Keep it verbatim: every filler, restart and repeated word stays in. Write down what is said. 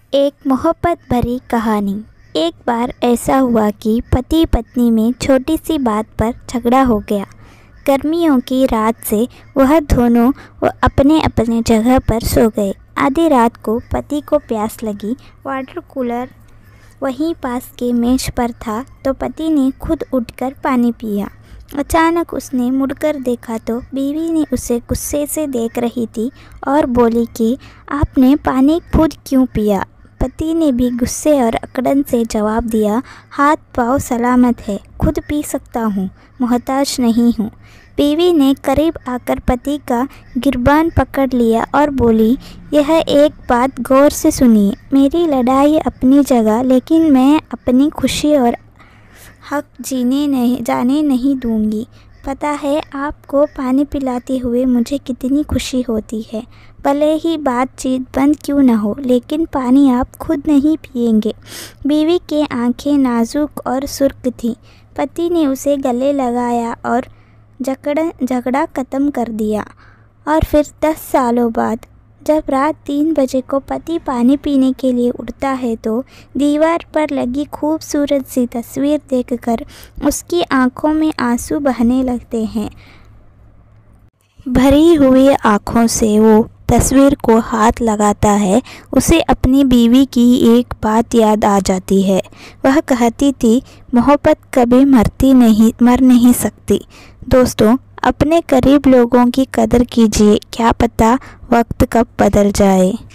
एक मोहब्बत भरी कहानी। एक बार ऐसा हुआ कि पति पत्नी में छोटी सी बात पर झगड़ा हो गया। गर्मियों की रात से वह दोनों वो अपने अपने जगह पर सो गए। आधी रात को पति को प्यास लगी। वाटर कूलर वहीं पास के मेज पर था तो पति ने खुद उठकर पानी पिया। अचानक उसने मुड़कर देखा तो बीवी ने उसे गुस्से से देख रही थी और बोली कि आपने पानी खुद क्यों पिया। पति ने भी गुस्से और अकड़न से जवाब दिया, हाथ पाँव सलामत है, खुद पी सकता हूँ, मोहताज नहीं हूँ। बीवी ने करीब आकर पति का गिरबान पकड़ लिया और बोली, यह एक बात गौर से सुनिए, मेरी लड़ाई अपनी जगह, लेकिन मैं अपनी खुशी और हक जीने नहीं जाने नहीं दूंगी। पता है आपको पानी पिलाते हुए मुझे कितनी खुशी होती है। भले ही बातचीत बंद क्यों न हो, लेकिन पानी आप खुद नहीं पिएंगे। बीवी के आंखें नाजुक और सुर्ख थीं। पति ने उसे गले लगाया और झगड़ा झगड़ा ख़त्म कर दिया। और फिर दस सालों बाद जब रात तीन बजे को पति पानी पीने के लिए उठता है तो दीवार पर लगी खूबसूरत सी तस्वीर देखकर उसकी आंखों में आंसू बहने लगते हैं। भरी हुई आंखों से वो तस्वीर को हाथ लगाता है। उसे अपनी बीवी की एक बात याद आ जाती है। वह कहती थी, मोहब्बत कभी मरती नहीं मर नहीं सकती। दोस्तों, अपने करीब लोगों की कदर कीजिए, क्या पता वक्त कब बदल जाए।